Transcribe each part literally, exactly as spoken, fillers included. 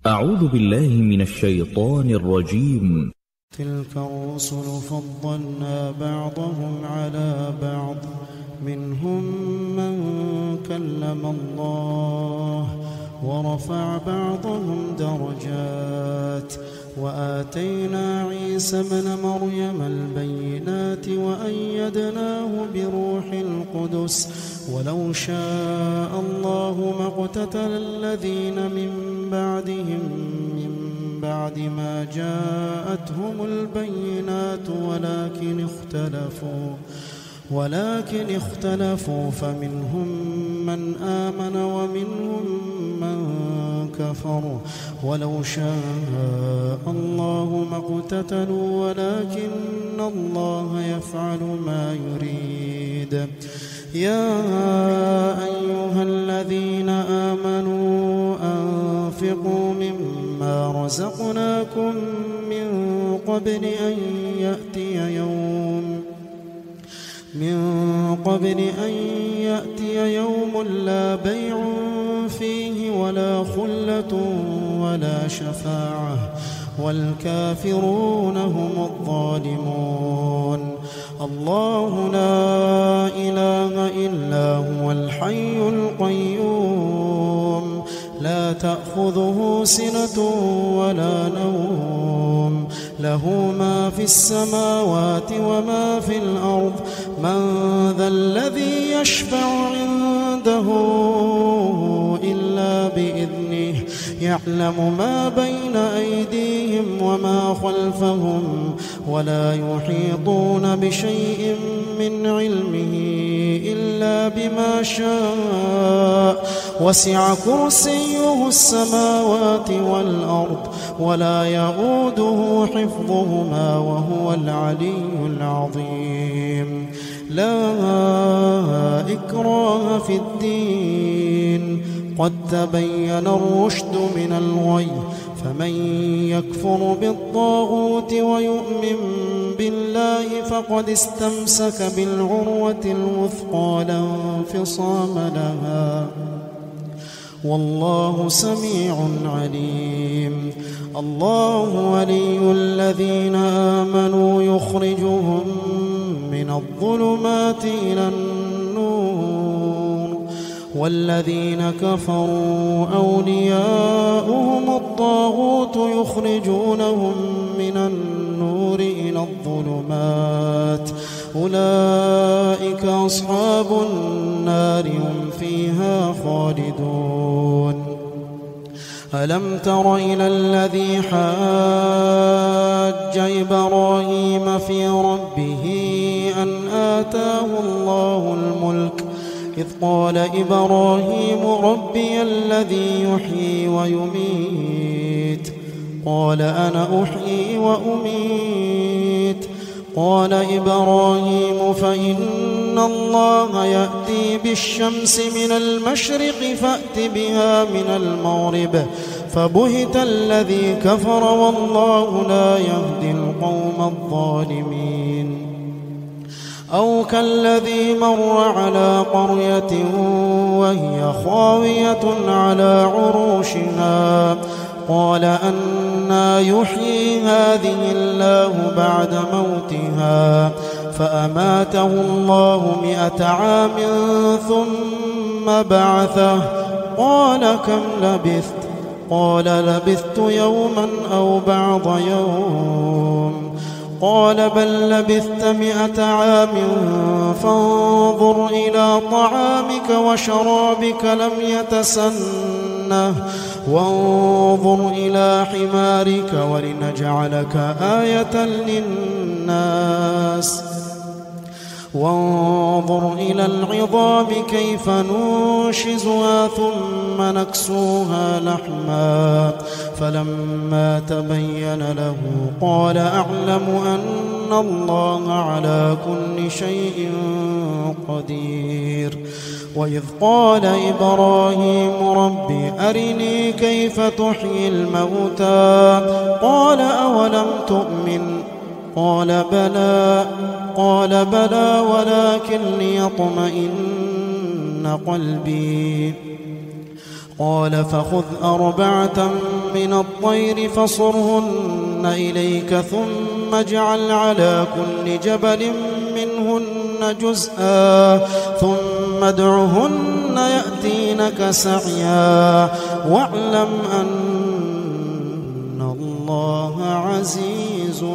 أعوذ بالله من الشيطان الرجيم. تلك الرسل فضلنا بعضهم على بعض منهم من كلم الله ورفع بعضهم درجات وآتينا عيسى ابن مريم البينات وأيدناه بروح القدس ولو شاء الله ما اقتتل الذين من بعدهم من بعد ما جاءتهم البينات ولكن اختلفوا ولكن اختلفوا فمنهم من آمن ومنهم من كفر ولو شاء الله ما اقتتلوا ولكن الله يفعل ما يريد. يا أيها الذين آمنوا أنفقوا مما رزقناكم من قبل أن يأتي يوم من قبل أن يأتي يوم لا بيع فيه ولا خلة ولا شفاعة والكافرون هم الظالمون. الله لا إله إلا هو الحي القيوم لا تأخذه سنة ولا نوم له ما في السماوات وما في الأرض من ذا الذي يشفع عنده إلا بإذنه يعلم ما بين أيديهم وما خلفهم ولا يحيطون بشيء من علمه إلا بما شاء وسع كرسيه السماوات والأرض ولا يؤوده حفظهما وهو العلي العظيم. لا إكراه في الدين قد تبين الرشد من الغي فمن يكفر بالطاغوت ويؤمن بالله فقد استمسك بالعروة الوثقى لا انفصام لها والله سميع عليم. الله ولي الذين آمنوا يخرجهم من الظلمات إلى النور والذين كفروا أولياؤهم الطاغوت يخرجونهم من النور إلى الظلمات أولئك أصحاب النار هم فيها خالدون. ألم تر إلى الذي حاج إبراهيم في ربه أن آتاه الله الملك إذ قال إبراهيم ربي الذي يحيي ويميت قال أنا أحيي وأميت قال إبراهيم فإن الله يأتي بالشمس من المشرق فأت بها من المغرب فبهت الذي كفر والله لا يهدي القوم الظالمين. أو كالذي مر على قرية وهي خاوية على عروشها قال أنى يحيي هذه الله بعد موتها فأماته الله مئة عام ثم بعثه قال كم لبثت قال لبثت يوما أو بعض يوم قال بل لبثت مئة عام فانظر إلى طعامك وشرابك لم يتسنه وانظر إلى حمارك ولنجعلك آية للناس وانظر إلى العظام كيف ننشزها ثم نكسوها لحما فلما تبين له قال أعلم أن الله على كل شيء قدير. وإذ قال إبراهيم ربي أرني كيف تحيي الموتى قال أولم تؤمن قال بلى قال بلى ولكن ليطمئن قلبي قال فخذ أربعة من الطير فصرهن إليك ثم اجعل على كل جبل منهن جزءا ثم ادعهن يأتينك سعيا واعلم أن الله عزيز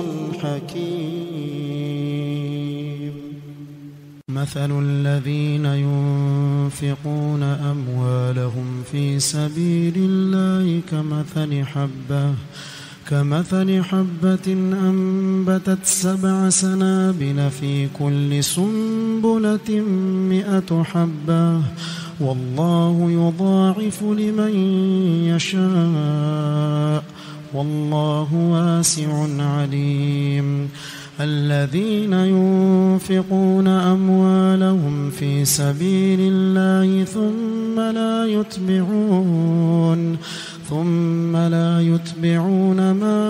حكيم. مثل الذين ينفقون أموالهم في سبيل الله كمثل حبة كمثل حبة أنبتت سبع سنابل في كل سنبلة مئة حبة والله يضاعف لمن يشاء والله واسع عليم. الذين ينفقون أموالهم في سبيل الله ثم لا يتبعون ثم لا يتبعون ما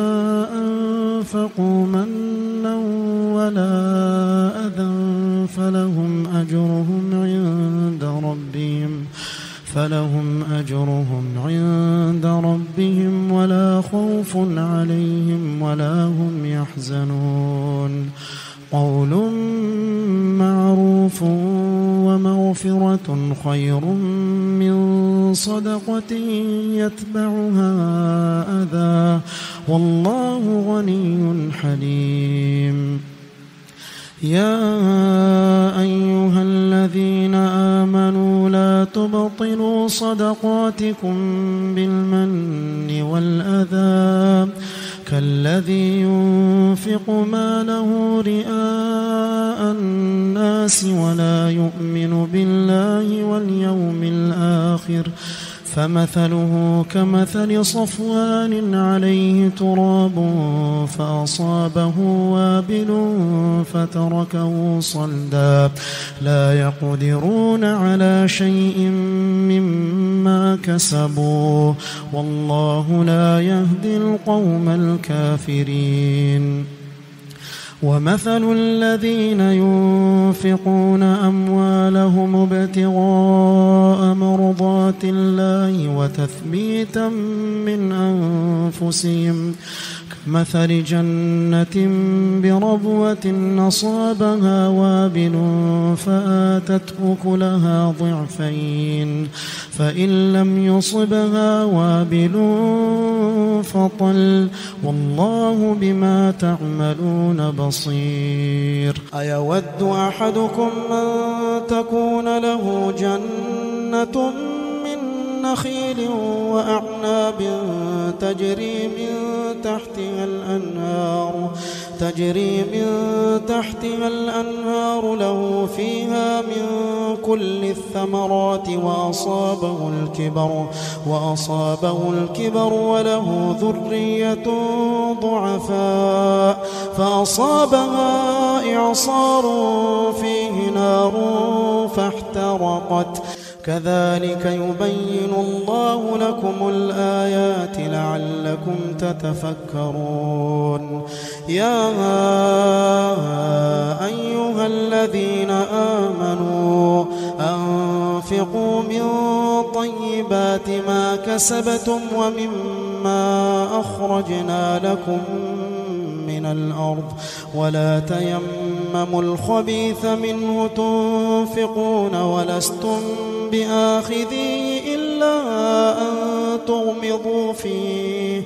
أنفقوا منا ولا أذى فلهم أجرهم عند ربهم فلهم أجرهم عند ربهم ولا خوف عليهم ولا هم يحزنون. قول معروف ومغفرة خير من صدقة يتبعها أذى والله غني حليم. يا أيها الذين آمنوا لا تبطلوا صدقاتكم بالمن والأذى كالذي ينفق ماله رئاء الناس ولا يؤمن بالله واليوم الآخر فمثله كمثل صفوان عليه تراب فأصابه وابل فتركه صلدا لا يقدرون على شيء مما كسبوا والله لا يهدي القوم الكافرين. ومثل الذين ينفقون أموالهم ابتغاء مرضات الله وتثبيتا من أنفسهم كمثل جنة بربوة أصابها وابل فآتت أكلها ضعفين فإن لم يصبها وابل فطل والله بما تعملون بصير. أيود أحدكم أن تكون له جنة من نخيل وأعناب تجري من تحتها الأنهار تجري من تحتها الأنهار له فيها من كل الثمرات وأصابه الكبر وأصابه الكبر وله ذرية ضعفاء فأصابها إعصار فيه نار فاحترقت كذلك يبين الله لكم الآيات لعلكم تتفكرون. يا أيها الذين آمنوا أنفقوا من طيبات ما كسبتم ومما أخرجنا لكم من الأرض ولا تيمموا الخبيث منه تنفقون ولستم بآخذيه إلا أن تغمضوا فيه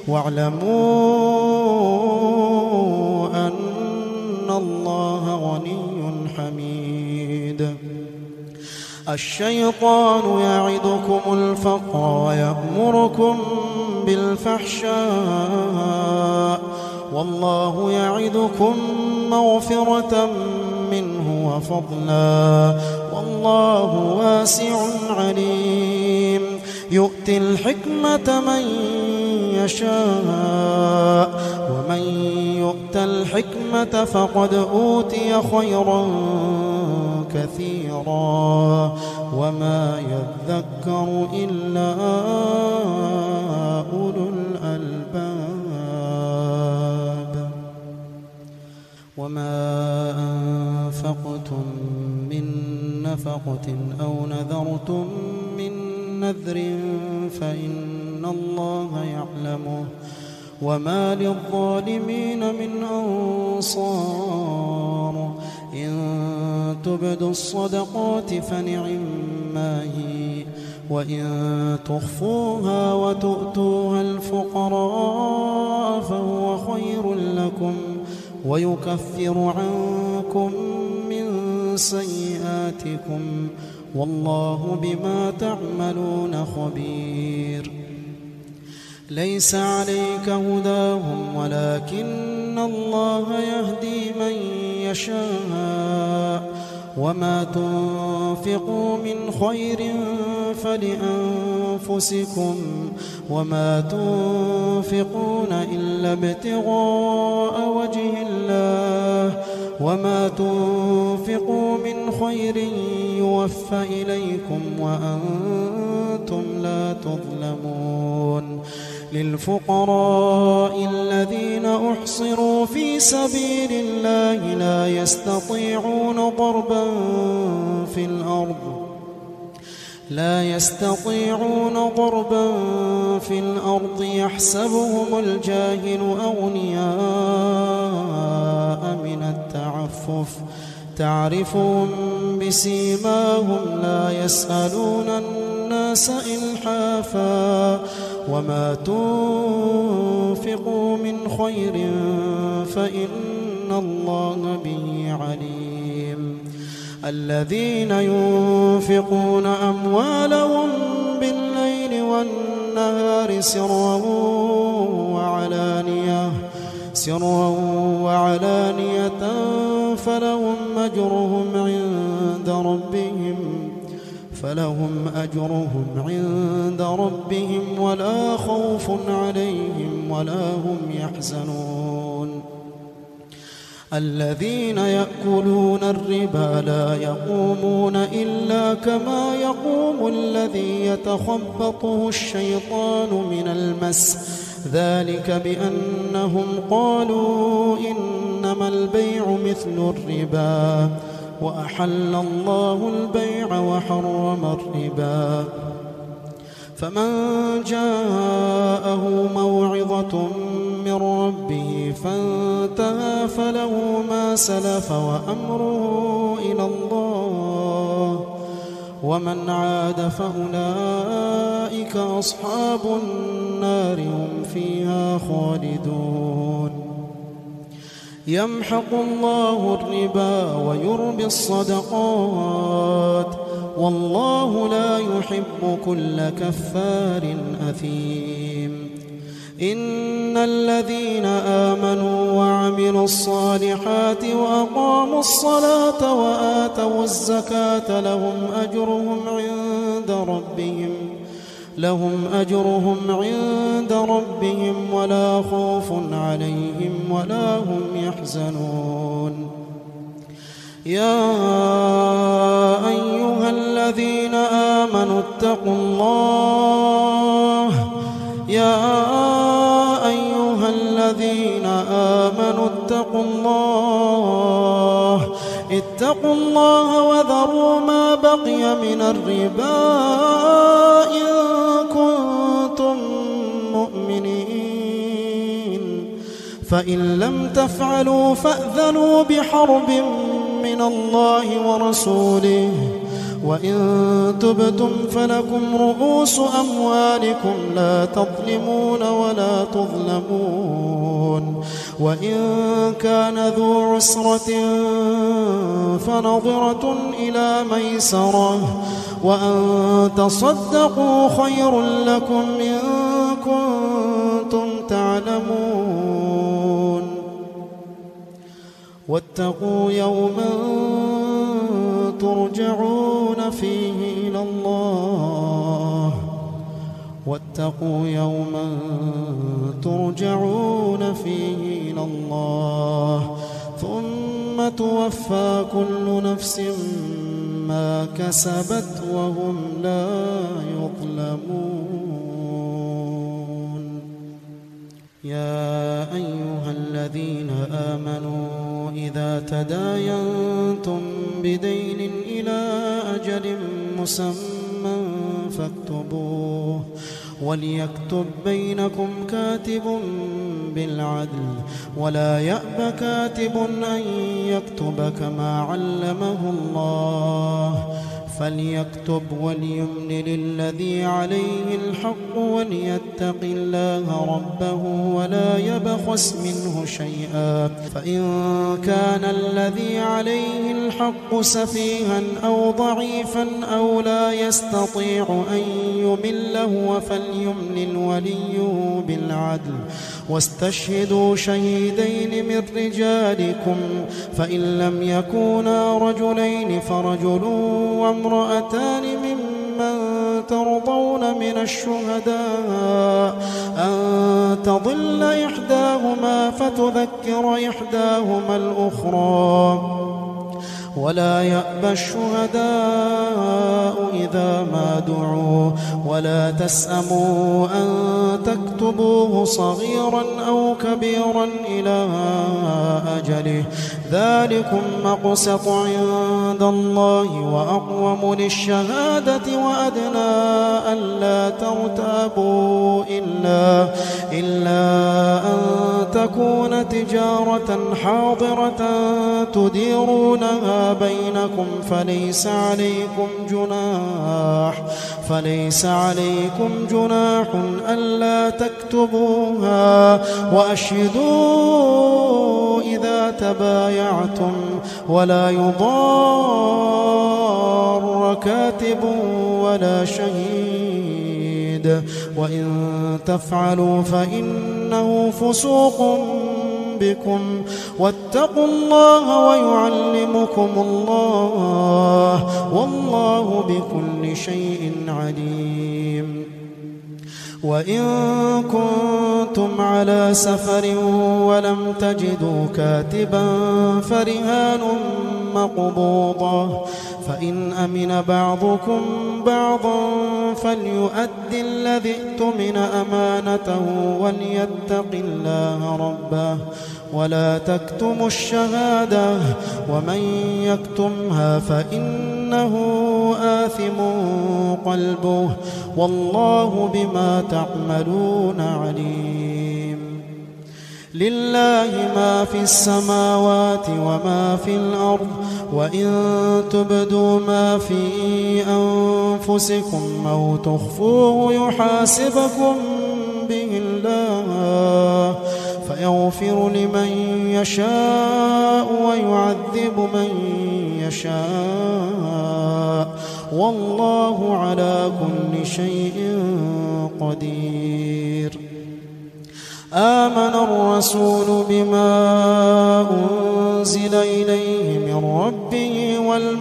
واعلموا أن الله غني حميد. الشيطان يعدكم الفقر ويأمركم بالفحشاء والله يعدكم مغفرة منه وفضلا والله واسع عليم. يؤتي الحكمة من يشاء ومن يؤت الحكمة فقد أوتي خيرا كثيرا وما يذكر إلا أولو الألباب. وما أنفقتم من نفقة أو نذرتم من نذر فإن فإن الله يعلمه وما للظالمين من أنصار إن تبدوا الصدقات فنعما هي وإن تخفوها وتؤتوها الفقراء فهو خير لكم ويكفر عنكم من سيئاتكم والله بما تعملون خبير. ليس عليك هداهم ولكن الله يهدي من يشاء وما تنفقوا من خير فلأنفسكم وما تنفقون إلا ابتغاء وجه الله وما تنفقوا من خير يوفى إليكم وأنتم لا تظلمون. للفقراء الذين أحصروا في سبيل الله لا يستطيعون ضربا في الأرض لا يستطيعون ضربا في الأرض يحسبهم الجاهل أغنياء من التعفف تعرفهم بسيماهم لا يسألون الناس إلحافا وما تنفقوا من خير فإن الله به عليم. الذين ينفقون أموالهم بالليل والنهار سرا وعلانية سرا وعلانية فلهم أجرهم عند ربهم فلهم أجرهم عند ربهم ولا خوف عليهم ولا هم يحزنون. الذين يأكلون الربا لا يقومون إلا كما يقوم الذي يتخبطه الشيطان من المس ذلك بأنهم قالوا إنما البيع مثل الربا وأحل الله البيع وحرم الربا. فمن جاءه موعظة من ربه فانتهى فله ما سلف وأمره إلى الله ومن عاد فأولئك أصحاب النار هم فيها خالدون. يمحق الله الربا ويربي الصدقات والله لا يحب كل كفار أثيم. إن الذين آمنوا وعملوا الصالحات وأقاموا الصلاة وآتوا الزكاة لهم أجرهم عند ربهم لهم أجرهم عند ربهم ولا خوف عليهم ولا هم يحزنون. يا أيها الذين آمنوا اتقوا الله يا أيها الذين آمنوا اتقوا الله اتقوا الله وذروا ما بقي من الربا إن كنتم مؤمنين فإن لم تفعلوا فأذنوا بحرب من الله ورسوله وإن تبتم فلكم رؤوس أموالكم لا تظلمون ولا تظلمون. وإن كان ذو عسرة فنظرة إلى ميسرة وأن تصدقوا خير لكم إن كنتم تعلمون. واتقوا يوما ترجعون فيه إلى الله واتقوا يوما ترجعون فيه إلى الله ثم توفى كل نفس ما كسبت وهم لا يظلمون. يا أيها الذين آمنوا إذا تداينتم بدين إلى أجل مسمى فاكتبوه وليكتب بينكم كاتب بالعدل ولا يأب كاتب أن يكتب كما علمه الله فليكتب وليملل الذي عليه الحق وليتق الله ربه ولا يبخس منه شيئا فإن كان الذي عليه الحق سفيها أو ضعيفا أو لا يستطيع أن يمل هو فليملل وليه بالعدل واستشهدوا شهيدين من رجالكم فإن لم يكونا رجلين فرجل وامرأتان ممن ترضون من الشهداء أن تضل إحداهما فتذكر إحداهما الأخرى ولا يأبى الشهداء إذا ما دعوا ولا تسأموا أن تكتبوه صغيرا أو كبيرا إلى أجله ذلكم مقسط عند الله وأقوم للشهادة وأدنى ألا ترتابوا إلا, إلا أن تكون تجارة حاضرة تديرونها بينكم فليس عليكم جناح فليس عليكم جناح ألا تكتبوها وأشهدوا إذا تبايعتم ولا يضار كاتب ولا شهيد وإن تفعلوا فإنه فسوق بكم واتقوا الله ويعلمكم الله والله بكل شيء عليم وإن كنتم على سفر ولم تجدوا كاتبا فرهان مقبوضة فإن أمن بعضكم بعضا فليؤدي الذي اؤتمن أمانته وليتق الله ربه ولا تكتموا الشهادة ومن يكتمها فإنه آثم قلبه والله بما تعملون عليم لله ما في السماوات وما في الأرض وإن تبدوا ما في أنفسكم أو تخفوه يحاسبكم به الله فيغفر لمن يشاء ويعذب من يشاء والله على كل شيء قدير آمن الرسول بما أنزل إليه من ربه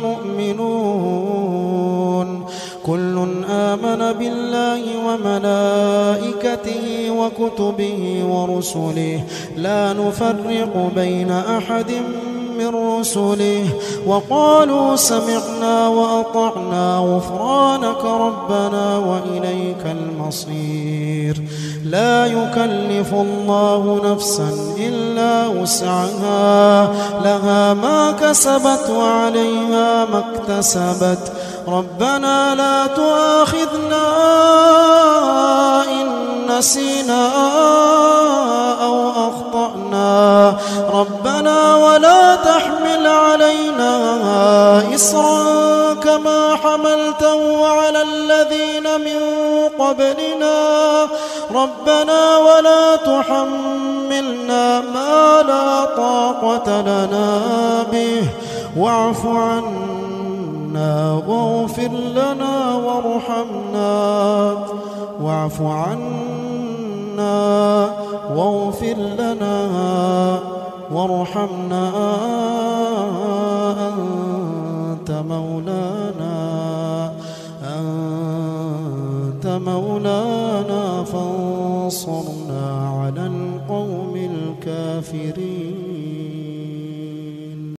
والمؤمنون كل آمن بالله وملائكته وكتبه ورسله لا نفرق بين أحد من رسله وقالوا سمعنا وأطعنا غفرانك ربنا وإليك المصير لا يكلف الله نفسا إلا وسعها لها ما كسبت وعليها ما اكتسبت ربنا لا تؤاخذنا إن نسينا أو أخطأنا ربنا ولا تحمل علينا إصرا كما حملته على الذين من قبلنا ربنا ولا تحملنا ما لا طاقة لنا به واعف عنا واغفر لنا وارحمنا واعف عنا واغفر لنا وارحمنا أنت مولانا أنت مولانا فانصرنا على القوم الكافرين